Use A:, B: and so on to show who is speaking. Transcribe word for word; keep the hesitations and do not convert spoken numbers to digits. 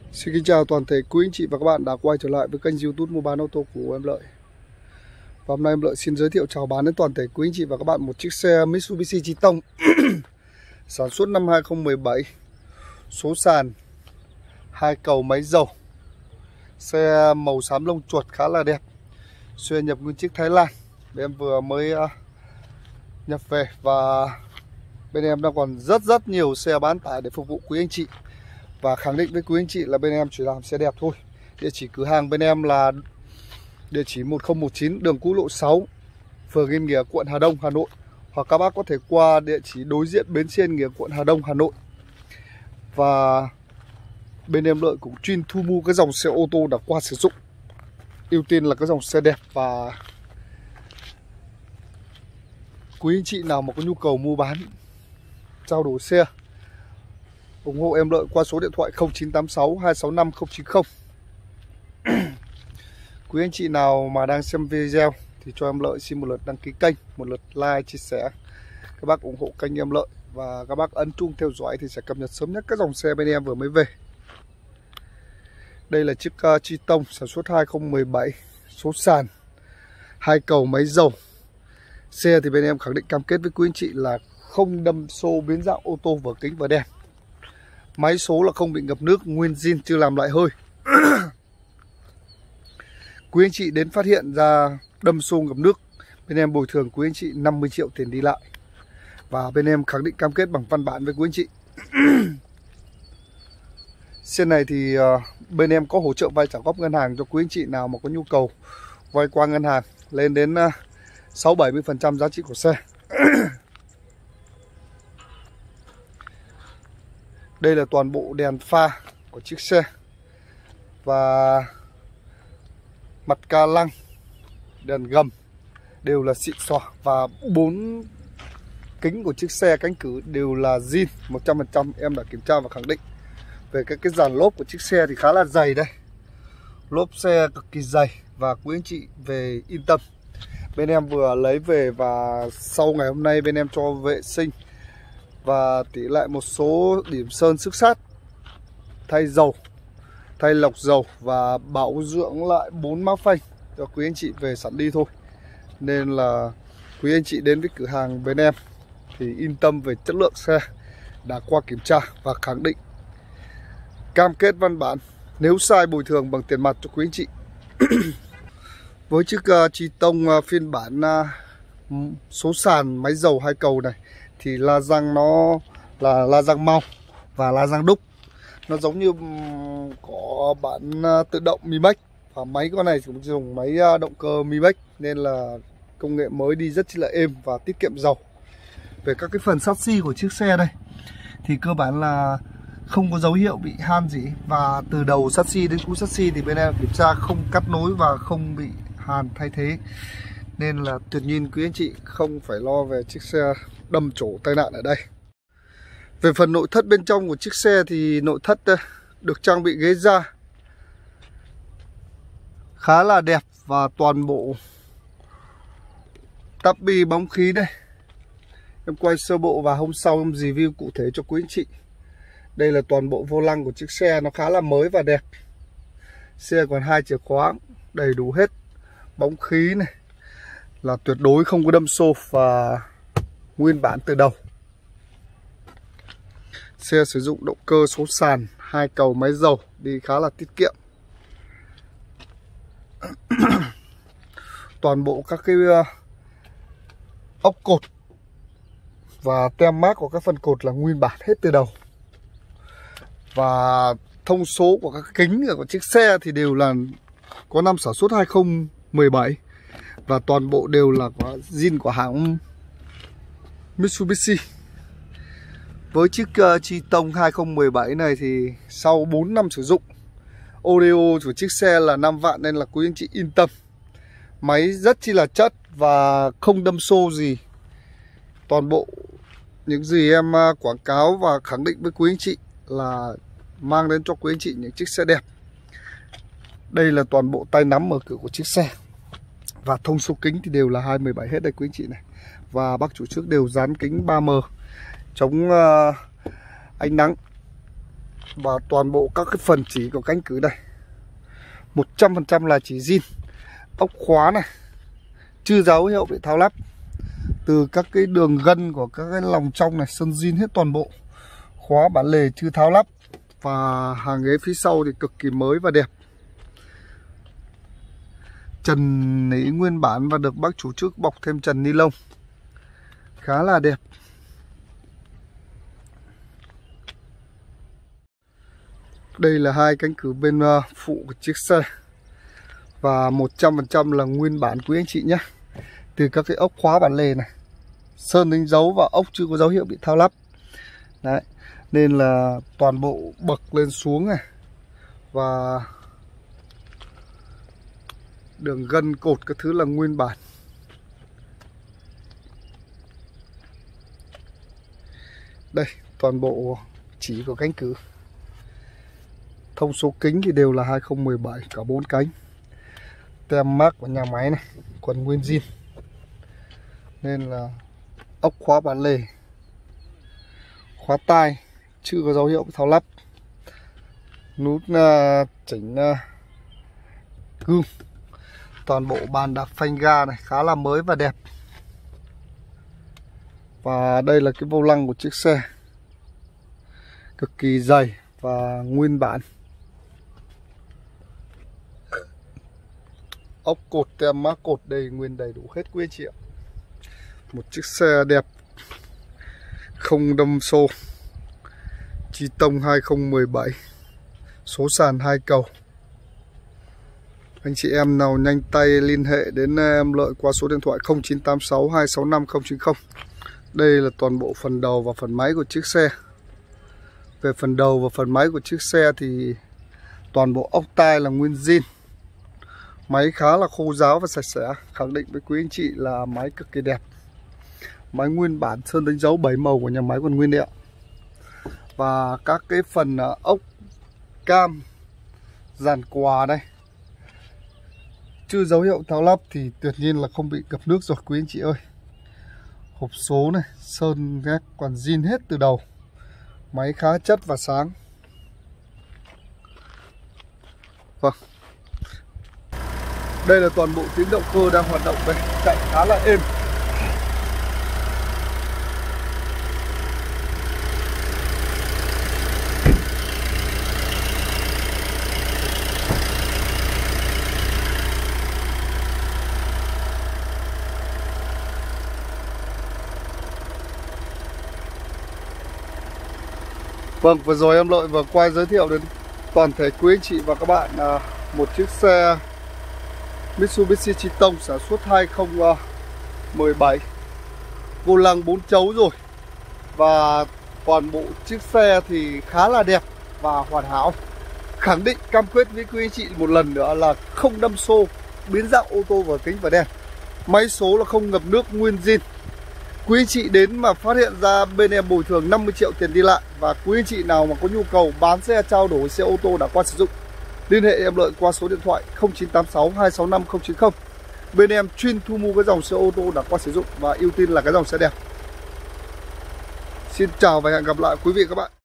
A: Xin kính chào toàn thể quý anh chị và các bạn đã quay trở lại với kênh YouTube mua bán ô tô của em Lợi. Và hôm nay em Lợi xin giới thiệu chào bán đến toàn thể quý anh chị và các bạn một chiếc xe Mitsubishi Triton sản xuất năm hai không một bảy, số sàn, hai cầu máy dầu. Xe màu xám lông chuột khá là đẹp. Xe nhập nguyên chiếc Thái Lan. Bên em vừa mới nhập về và bên em đang còn rất rất nhiều xe bán tải để phục vụ quý anh chị. Và khẳng định với quý anh chị là bên em chỉ làm xe đẹp thôi. Địa chỉ cửa hàng bên em là địa chỉ một không một chín đường Cũ Lộ sáu, phường Yên Nghĩa, quận Hà Đông, Hà Nội. Hoặc các bác có thể qua địa chỉ đối diện bến xe Yên Nghĩa, quận Hà Đông, Hà Nội. Và bên em Lợi cũng chuyên thu mua cái dòng xe ô tô đã qua sử dụng, ưu tiên là cái dòng xe đẹp. Và quý anh chị nào mà có nhu cầu mua bán, trao đổi xe, ủng hộ em Lợi qua số điện thoại không chín tám sáu hai sáu năm không chín không. Quý anh chị nào mà đang xem video thì cho em Lợi xin một lượt đăng ký kênh, một lượt like, chia sẻ. Các bác ủng hộ kênh em Lợi và các bác ấn chuông theo dõi thì sẽ cập nhật sớm nhất các dòng xe bên em vừa mới về. Đây là chiếc uh, Triton sản xuất hai không một bảy, số sàn, hai cầu máy dầu. Xe thì bên em khẳng định cam kết với quý anh chị là không đâm xô biến dạng ô tô vỏ kính và đèn. Máy số là không bị ngập nước, nguyên zin chưa làm lại hơi. Quý anh chị đến phát hiện ra đâm xô ngập nước, bên em bồi thường quý anh chị năm mươi triệu tiền đi lại. Và bên em khẳng định cam kết bằng văn bản với quý anh chị. Xe này thì uh, bên em có hỗ trợ vay trả góp ngân hàng cho quý anh chị nào mà có nhu cầu vay qua ngân hàng lên đến uh, sáu bảy mươi phần trăm giá trị của xe. Đây là toàn bộ đèn pha của chiếc xe và mặt ca lăng, đèn gầm đều là xịn xò. Và bốn kính của chiếc xe cánh cửa đều là zin một trăm phần trăm. Em đã kiểm tra và khẳng định. Về cái, cái dàn lốp của chiếc xe thì khá là dày đây. Lốp xe cực kỳ dày và quý anh chị về yên tâm. Bên em vừa lấy về và sau ngày hôm nay bên em cho vệ sinh và tỉ lại một số điểm sơn xức sát, thay dầu, thay lọc dầu và bảo dưỡng lại bốn má phanh cho quý anh chị về sẵn đi thôi. Nên là quý anh chị đến với cửa hàng bên em thì yên tâm về chất lượng xe, đã qua kiểm tra và khẳng định cam kết văn bản, nếu sai bồi thường bằng tiền mặt cho quý anh chị. Với chiếc uh, Triton uh, phiên bản uh, số sàn máy dầu hai cầu này thì la răng nó là la răng mau và la răng đúc. Nó giống như um, có bản uh, tự động Mi Bách. Và máy con này cũng dùng máy uh, động cơ Mi Bách nên là công nghệ mới đi rất chi là êm và tiết kiệm dầu. Về các cái phần chassis của chiếc xe đây thì cơ bản là không có dấu hiệu bị han gì. Và từ đầu chassis đến cuối chassis thì bên em kiểm tra không cắt nối và không bị hàn thay thế. Nên là tuyệt nhiên quý anh chị không phải lo về chiếc xe đâm trổ tai nạn ở đây. Về phần nội thất bên trong của chiếc xe thì nội thất được trang bị ghế da khá là đẹp và toàn bộ tắp bi bóng khí đây. Em quay sơ bộ và hôm sau em review cụ thể cho quý anh chị. Đây là toàn bộ vô lăng của chiếc xe, nó khá là mới và đẹp. Xe còn hai chìa khóa đầy đủ hết. Bóng khí này là tuyệt đối không có đâm xô và nguyên bản từ đầu. Xe sử dụng động cơ số sàn, hai cầu máy dầu, đi khá là tiết kiệm. Toàn bộ các cái uh, ốc cột và tem mác của các phần cột là nguyên bản hết từ đầu. Và thông số của các kính của chiếc xe thì đều là có năm sản xuất hai không một bảy. Và toàn bộ đều là có zin của hãng Mitsubishi. Với chiếc uh, Triton hai không một bảy này thì sau bốn năm sử dụng, audio của chiếc xe là năm vạn nên là quý anh chị yên tâm. Máy rất chi là chất và không đâm xô gì. Toàn bộ những gì em uh, quảng cáo và khẳng định với quý anh chị là mang đến cho quý anh chị những chiếc xe đẹp. Đây là toàn bộ tay nắm mở cửa của chiếc xe. Và thông số kính thì đều là hai mươi bảy hết đây quý anh chị này. Và bác chủ trước đều dán kính ba M chống uh, ánh nắng. Và toàn bộ các cái phần chỉ của cánh cửa đây một trăm phần trăm là chỉ zin. Ốc khóa này chưa dấu hiệu bị tháo lắp. Từ các cái đường gân của các cái lòng trong này sơn zin hết toàn bộ. Khóa bản lề chưa tháo lắp. Và hàng ghế phía sau thì cực kỳ mới và đẹp. Trần nỉ nguyên bản và được bác chủ trước bọc thêm trần ni lông, khá là đẹp. Đây là hai cánh cửa bên phụ của chiếc xe. Và một trăm phần trăm là nguyên bản quý anh chị nhé. Từ các cái ốc khóa bản lề này, sơn đánh dấu và ốc chưa có dấu hiệu bị tháo lắp. Đấy, nên là toàn bộ bậc lên xuống này và đường gân cột các thứ là nguyên bản. Đây, toàn bộ chỉ của cánh cửa. Thông số kính thì đều là hai không một bảy cả bốn cánh. Tem mác của nhà máy này còn nguyên zin. Nên là ốc khóa bản lề, khóa tai chưa có dấu hiệu tháo lắp. Nút uh, chỉnh uh, gương. Toàn bộ bàn đạp phanh ga này khá là mới và đẹp. Và đây là cái vô lăng của chiếc xe, cực kỳ dày và nguyên bản. Ốc cột tem mác cột đầy nguyên đầy đủ hết quý anh chị ạ. Một chiếc xe đẹp, không đâm xô, chi tông hai không một bảy, số sàn hai cầu. Anh chị em nào nhanh tay liên hệ đến em Lợi qua số điện thoại không chín tám sáu hai sáu năm không chín không. Đây là toàn bộ phần đầu và phần máy của chiếc xe. Về phần đầu và phần máy của chiếc xe thì toàn bộ ốc tai là nguyên zin. Máy khá là khô ráo và sạch sẽ. Khẳng định với quý anh chị là máy cực kỳ đẹp. Máy nguyên bản sơn đánh dấu bảy màu của nhà máy còn nguyên đấy ạ. Và các cái phần ốc cam, dàn quà đây chưa dấu hiệu tháo lắp thì tuyệt nhiên là không bị ngập nước rồi quý anh chị ơi. Hộp số này, sơn gác còn zin hết từ đầu. Máy khá chất và sáng. Vâng. Đây là toàn bộ tiếng động cơ đang hoạt động đây, chạy khá là êm. Vâng, vừa rồi em Lợi vừa quay giới thiệu đến toàn thể quý anh chị và các bạn là một chiếc xe Mitsubishi Triton sản xuất hai không một bảy, vô lăng bốn chấu rồi. Và toàn bộ chiếc xe thì khá là đẹp và hoàn hảo. Khẳng định cam kết với quý anh chị một lần nữa là không đâm xô, biến dạng ô tô vào kính và đèn. Máy số là không ngập nước, nguyên zin. Quý anh chị đến mà phát hiện ra bên em bồi thường năm mươi triệu tiền đi lại. Và quý anh chị nào mà có nhu cầu bán xe, trao đổi xe ô tô đã qua sử dụng, liên hệ em Lợi qua số điện thoại không chín tám sáu hai sáu năm không chín không. Bên em chuyên thu mua cái dòng xe ô tô đã qua sử dụng và ưu tiên là cái dòng xe đẹp. Xin chào và hẹn gặp lại quý vị và các bạn.